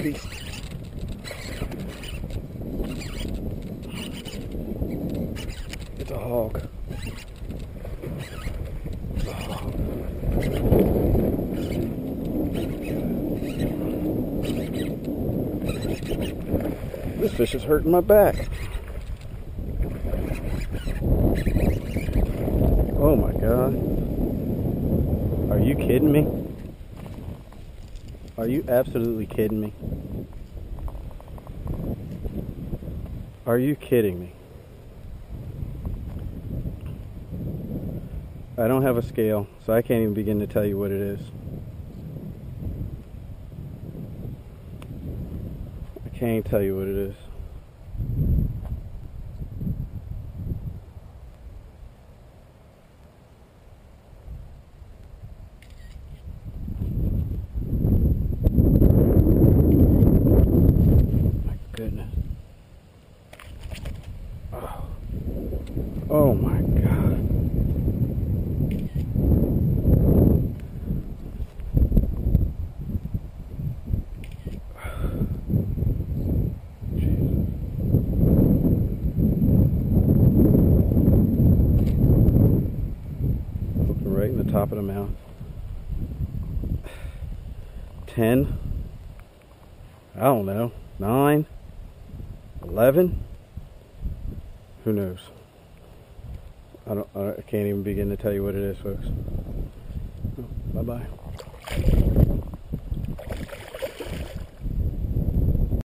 beast. It's a hog. It's a hog. This fish is hurting my back. Oh my God. Are you kidding me? Are you absolutely kidding me? Are you kidding me? I don't have a scale, so I can't even begin to tell you what it is. I can't even tell you what it is. Goodness. Oh. Oh my God. Jesus. Looking right in the top of the mouth. 10. I don't know. 9. 11? Who knows? I can't even begin to tell you what it is, folks. Oh, bye-bye.